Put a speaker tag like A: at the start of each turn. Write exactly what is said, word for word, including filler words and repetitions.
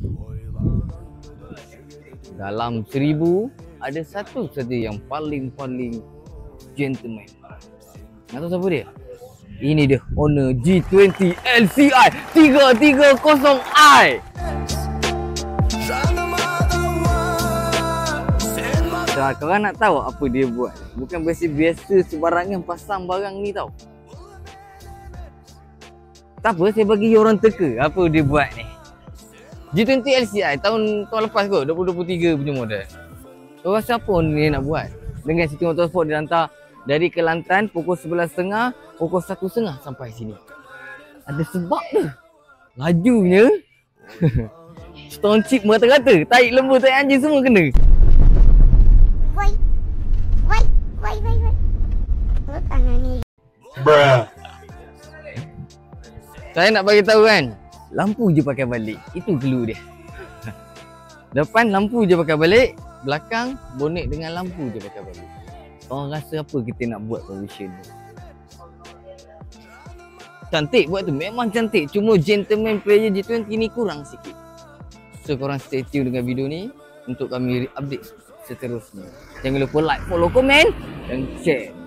A: Dalam seribu ada satu saja yang paling-paling gentleman. Nak tahu siapa dia? Ini dia, Honor G dua puluh L C I tiga tiga kosong i. So, korang nak tahu apa dia buat? Bukan biasa-biasa sebarangan pasang barang ni tau. Tak apa, saya bagi orang teka apa dia buat ni. G dua puluh L C I tahun tahun lepas kot, dua ribu dua puluh tiga punya model. So, rasa apa ni nak buat? Dengan City Motorsport dia hantar dari Kelantan pukul sebelas tiga puluh, pukul satu tiga puluh sampai sini. Ada sebab tu. Lajunya. Stone chip merata-rata. Taik lembu, taik anjing semua kena.
B: Wai. Wai. Wai, wai, wai. Oh, tangan ni.
C: Bruh.
A: Saya nak bagi tahu kan. Lampu je pakai balik. Itu clue dia. Depan lampu je pakai balik. Belakang bonet dengan lampu je pakai balik. Orang rasa apa kita nak buat conversion tu? Cantik buat tu, memang cantik. Cuma gentleman player G dua puluh ni kurang sikit. So korang stay tune dengan video ni untuk kami update seterusnya. Jangan lupa like, follow, komen dan share.